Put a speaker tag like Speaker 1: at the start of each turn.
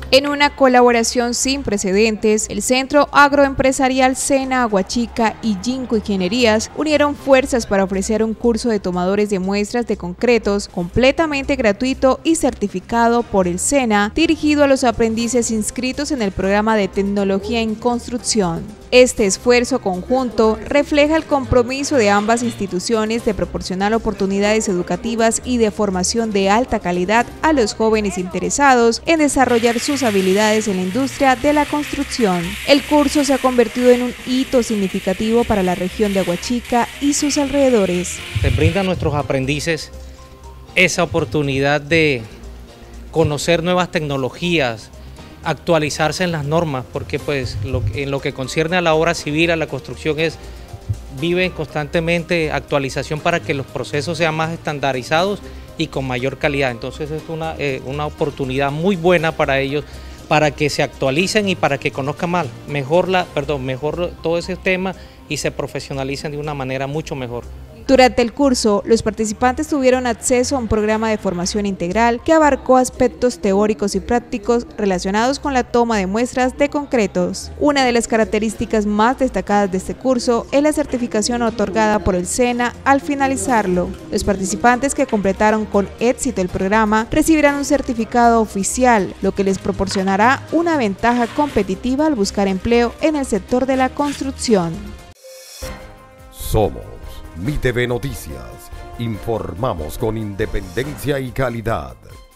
Speaker 1: En una colaboración sin precedentes, el Centro Agroempresarial Sena Aguachica y Jinko Ingenierías unieron fuerzas para ofrecer un curso de tomadores de muestras de concretos completamente gratuito y certificado por el Sena, dirigido a los aprendices inscritos en el programa de Tecnología en Construcción. Este esfuerzo conjunto refleja el compromiso de ambas instituciones de proporcionar oportunidades educativas y de formación de alta calidad a los jóvenes interesados en desarrollar sus habilidades en la industria de la construcción. El curso se ha convertido en un hito significativo para la región de Aguachica y sus alrededores.
Speaker 2: Se brinda a nuestros aprendices esa oportunidad de conocer nuevas tecnologías, actualizarse en las normas, porque pues en lo que concierne a la obra civil, a la construcción, viven constantemente actualización para que los procesos sean más estandarizados y con mayor calidad. Entonces es una oportunidad muy buena para ellos, para que se actualicen y para que conozcan mejor todo ese tema y se profesionalicen de una manera mucho mejor.
Speaker 1: Durante el curso, los participantes tuvieron acceso a un programa de formación integral que abarcó aspectos teóricos y prácticos relacionados con la toma de muestras de concretos. Una de las características más destacadas de este curso es la certificación otorgada por el SENA al finalizarlo. Los participantes que completaron con éxito el programa recibirán un certificado oficial, lo que les proporcionará una ventaja competitiva al buscar empleo en el sector de la construcción.
Speaker 3: Somos MITV Noticias, informamos con independencia y calidad.